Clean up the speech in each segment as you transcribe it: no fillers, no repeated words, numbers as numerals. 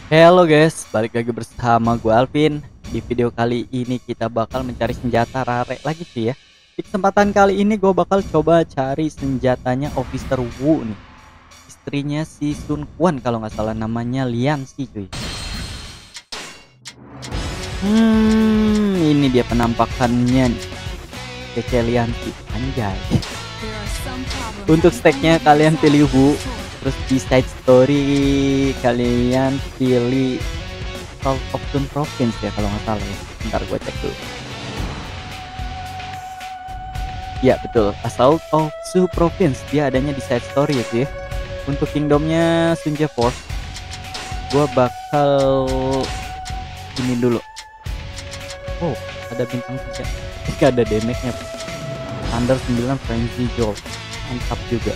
Halo guys, balik lagi bersama gue Alvin. Di video kali ini kita bakal mencari senjata rare lagi sih ya. Di kesempatan kali ini gue bakal coba cari senjatanya Officer Wu nih. Istrinya si Sun Quan kalau nggak salah, namanya Lian sih cuy. Ini dia penampakannya nih. Kece Lian sih, anjay. Untuk stacknya kalian pilih Wu. Terus di side story kalian pilih South of Sun Province ya kalau nggak salah ya. Bentar gue cek dulu. Ya betul, Assault of Sun Province dia adanya di side story ya sih. Untuk kingdomnya Sunja Force, gue bakal ini dulu. Oh ada bintang 3 jika ada damage-nya. Under 9 Frenzy Jolt, mantap juga.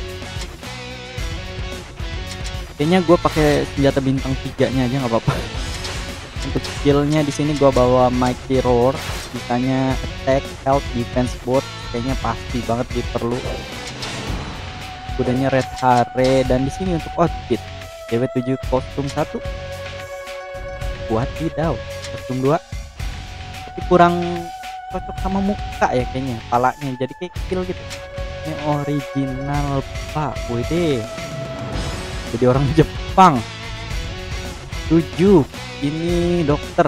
Kayaknya gue pakai senjata bintang 3-nya aja nggak apa-apa. Untuk skillnya di sini gue bawa Mighty Roar, sisanya attack, health, defense, both kayaknya pasti banget diperlu. Kudanya Red Hare, dan di sini untuk outfit DW7 kostum 1. Wadidaw, kostum 2. Tapi kurang cocok sama muka ya kayaknya, palanya jadi kayak kecil gitu. Ini original pak, wede. Jadi orang Jepang. 7. Ini dokter.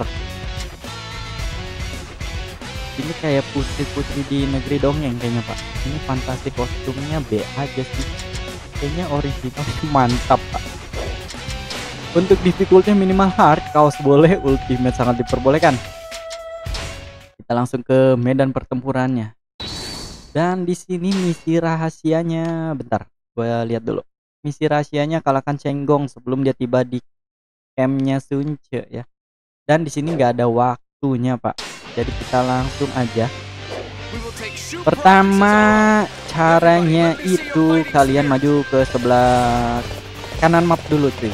Ini kayak putri-putri di negeri dongeng kayaknya pak. Ini fantasi kostumnya B aja sih. Kayaknya original mantap pak. Untuk difficulty minimal hard, kaos boleh, ultimate sangat diperbolehkan. Kita langsung ke medan pertempurannya. Dan di sini misi rahasianya, bentar, gue lihat dulu. Misi rahasianya kalahkan Cenggong sebelum dia tiba di campnya Sunce ya. Dan di sini nggak ada waktunya pak. Jadi kita langsung aja. Pertama caranya itu kalian maju ke sebelah kanan map dulu cuy.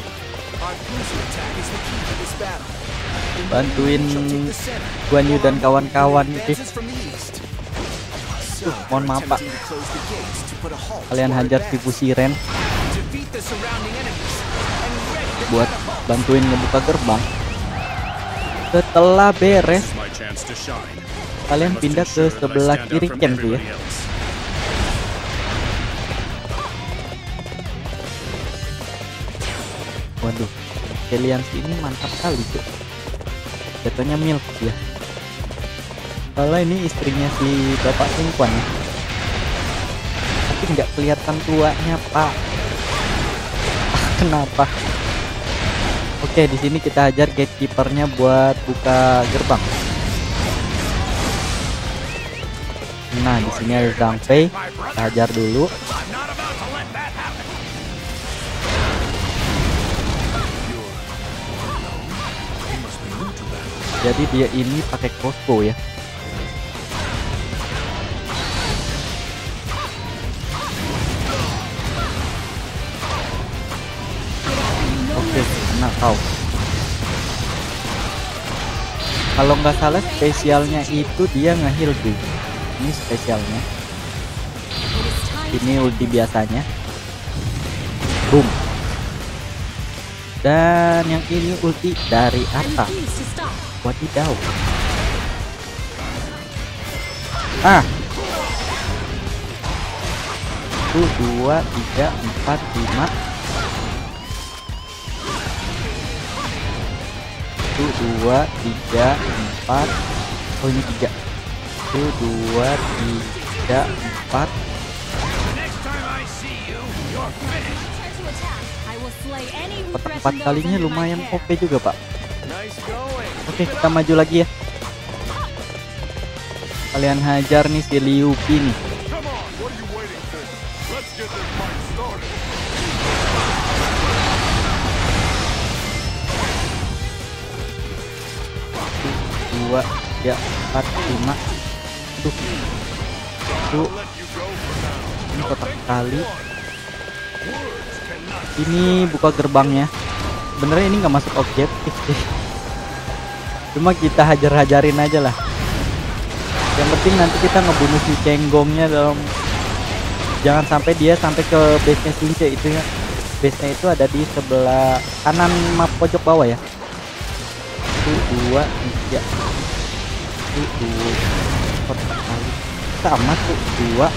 Bantuin Guan Yu dan kawan-kawan gitu. Mohon maaf pak. Kalian hajar si Fusiren buat bantuin ngebuka gerbang. Setelah beres, kalian pindah ke sebelah kiri camp tuh ya. Waduh, kalian sini mantap kali tuh. Jatuhnya milk ya. Kalau ini istrinya si Bapak Singkuan ya. Tapi nggak kelihatan tuanya pak. Kenapa? Oke, di sini kita hajar gatekeepernya buat buka gerbang. Nah, di sini ada Zhang Fei, kita hajar dulu. Jadi dia ini pakai crossbow ya. Nah kau kalau nggak salah spesialnya itu dia nge-heal tuh. Ini spesialnya, ini ulti biasanya boom, dan yang ini ulti dari atas. Wadidaw. 1 2 3 4 5. 1 2 3 4. Oh ini 3. 1 2 3 4. Kotak 4 kalinya lumayan OP juga pak. Oke, kita maju lagi ya. Kalian hajar nih si Liu Pi nih. Dua, 3, 4, 5. Tuh. Ini kotak kali. Ini buka gerbangnya. Sebenarnya ini nggak masuk objektif sih. Cuma kita hajar-hajarin aja lah. Yang penting nanti kita ngebunuh si Cenggongnya dalam, jangan sampai dia sampai ke base nya Sunce itu ya. base-nya itu ada di sebelah kanan map pojok bawah ya. 1 2 3 kotak kali sama tuh 2.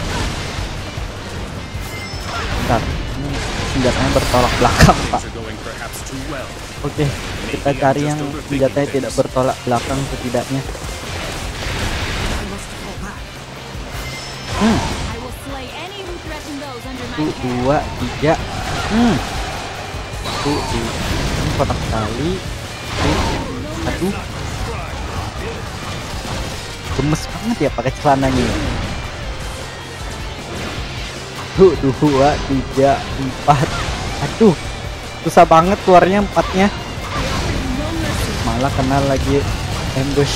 Bentar, ini senjatanya bertolak belakang pak. Oke, kita cari yang senjatanya tidak bertolak belakang setidaknya. Tuh 2 3 tuh ini kotak kali. Aduh, gemes banget ya pakai celananya. Tuh 2 3 4. Aduh, susah banget keluarnya 4-nya. Malah kena lagi ambush.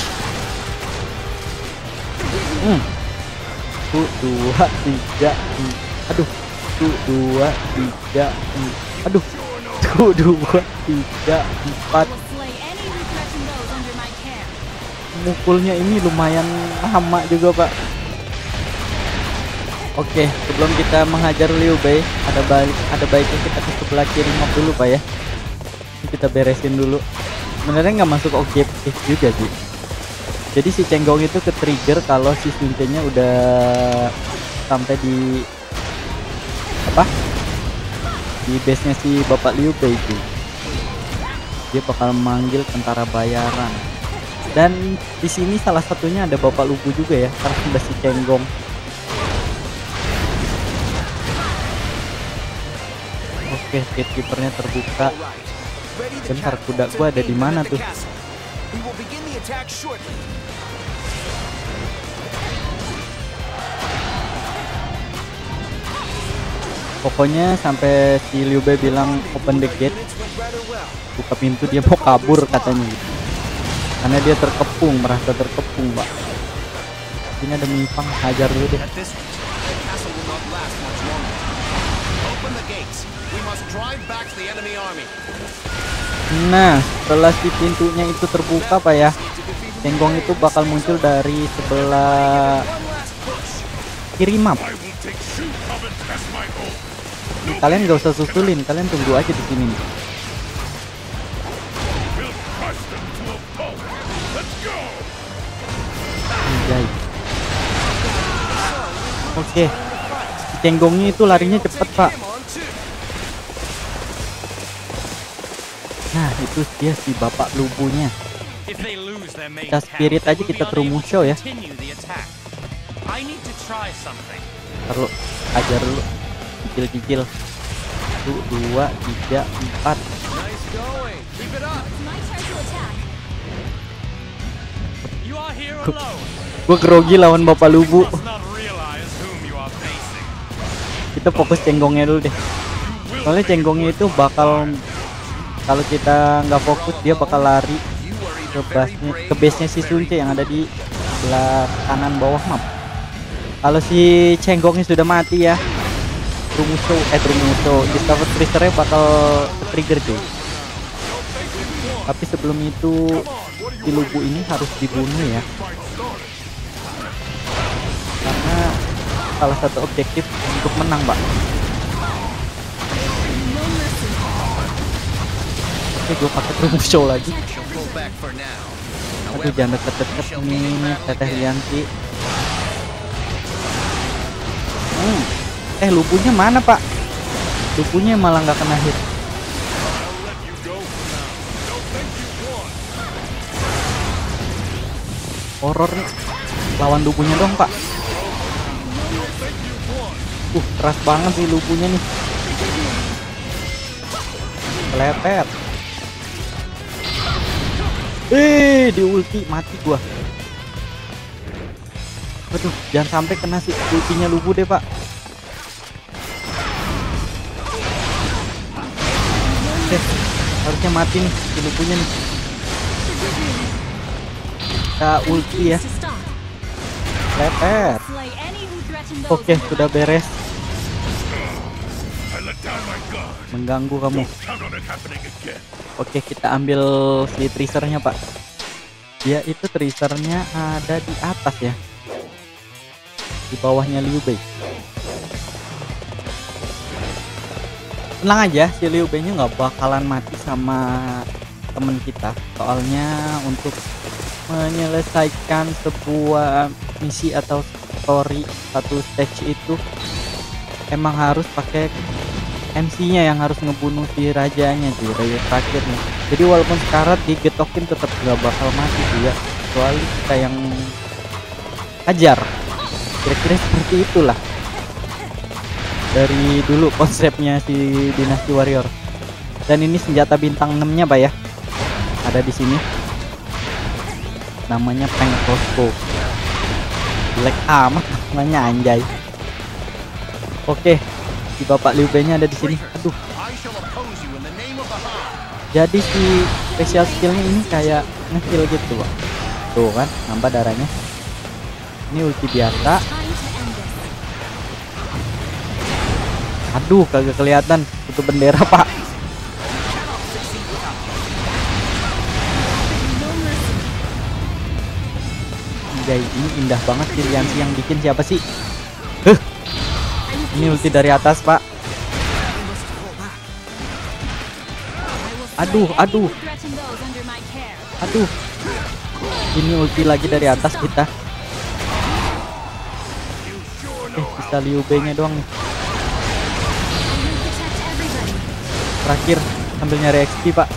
Tuh 2 3 aduh. Tuh 2 3 aduh. Tuh 2 3 4. Mukulnya ini lumayan lama juga pak. Oke, sebelum kita menghajar Liu Bei, ada baiknya kita ke sebelah kiri map dulu pak ya. Ini kita beresin dulu. Sebenarnya nggak masuk objektif juga sih. Jadi si Cenggong itu ke trigger kalau si Sun Ce-nya udah sampai di apa? Di base-nya si Bapak Liu Bei itu. Dia bakal manggil tentara bayaran. Dan di sini salah satunya ada Bapak Lubu juga ya, karena sudah si Cenggong. Oke, gatekeeper-nya terbuka. Bentar, kuda gua ada di mana tuh? Pokoknya sampai si Liu Bei bilang open the gate, buka pintu, dia mau kabur katanya gitu. Karena dia terkepung, merasa terkepung pak. Ini ada Mipang, hajar dulu deh. Nah, setelah si pintunya itu terbuka pak ya, Cenggong itu bakal muncul dari sebelah kiri map. Kalian gak usah susulin, kalian tunggu aja di sini nih. Anjay. Oke, si Cenggongnya itu larinya cepet pak. Nah itu dia si Bapak Lubunya. Kita spirit aja, kita Trumusho ya. Perlu ajar dulu, cicil-cicil. 1 2 3 4. Gue grogi lawan Bapak Lubu. Kita fokus Cenggongnya dulu deh. Soalnya Cenggongnya itu bakal, kalau kita nggak fokus dia bakal lari ke base-nya si Sun Ce yang ada di sebelah kanan bawah map. Kalau si Cenggongnya sudah mati ya, Trumusho Discover Tracer-nya bakal trigger tuh. Tapi sebelum itu si Lubu ini harus dibunuh ya, karena salah satu objektif untuk menang pak. Oke, gue pakai Trumusho lagi. Aduh, jangan deket-deket nih Teteh Lianti. Lubunya mana pak? Lubunya malah nggak kena hit. Horor nih, lawan Lubunya dong pak. Keras banget sih Lubunya nih. Kelepet. Di ulti mati gua. Aduh, jangan sampai kena si ultinya Lubu deh pak. Harusnya mati nih si Lubunya nih. Kita ulti ya. Lepet. Oke, sudah beres. Mengganggu kamu. Oke, kita ambil si tracernya pak. Dia itu tracernya ada di atas ya, di bawahnya Liu Bei. tenang aja, si Liu Bei nya nggak bakalan mati sama temen kita, soalnya untuk menyelesaikan sebuah misi atau story satu stage itu emang harus pakai MC-nya yang harus ngebunuh si rajanya sih, raja terakhirnya. Jadi walaupun sekarat digetokin tetap gak bakal mati juga, kecuali kita yang ajar. Kira-kira seperti itulah dari dulu konsepnya si Dynasty Warrior. Dan ini senjata bintang 6 nya Pak ya, ada di sini, namanya Peng Crossbow. Jelek amat namanya anjay. Oke, si Bapak Liu Bei nya ada di sini. Aduh. Jadi si special skillnya ini kayak nge-heal gitu Pak. Tuh kan, nambah darahnya. Ini ulti biasa. Aduh, kagak kelihatan itu bendera Pak. Anjay, ini indah banget sih yang bikin siapa sih? Ini ulti dari atas Pak. Aduh. Ini ulti lagi dari atas kita. Bisa Liu Bei nya doang nih. Terakhir sambil nyari XP Pak.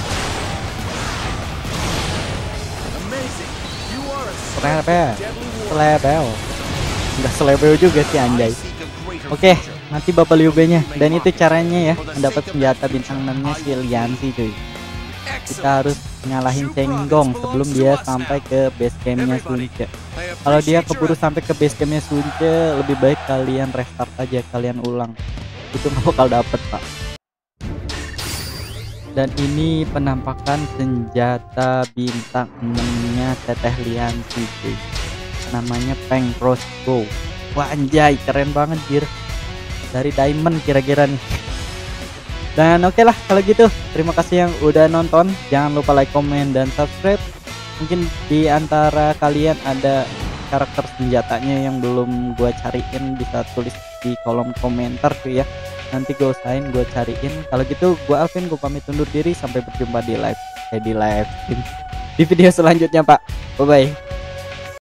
Selebel. Udah selebel juga sih anjay. Oke, nanti Bapak Liu Bei nya. Dan itu caranya ya, mendapat senjata bintang 6 nya si Lianzi cuy. Kita harus ngalahin Chenggong sebelum dia sampai ke base campnya Sunce. Kalau dia keburu sampai ke base campnya Sunce, lebih baik kalian restart aja, kalian ulang. Itu nggak bakal dapet Pak. Dan ini penampakan senjata bintang 6 nya Teteh Lianzi cuy. Namanya Peng Crossbow. Wah anjay, keren banget Jir. Dari diamond kira-kira nih. Dan oke lah kalau gitu, terima kasih yang udah nonton. Jangan lupa like, komen, dan subscribe. Mungkin di antara kalian ada karakter senjatanya yang belum gua cariin, bisa tulis di kolom komentar tuh ya. Nanti gue usahain gue cariin. Kalau gitu gua Alvin, gue pamit undur diri. Sampai berjumpa di live stream di video selanjutnya Pak. Bye bye.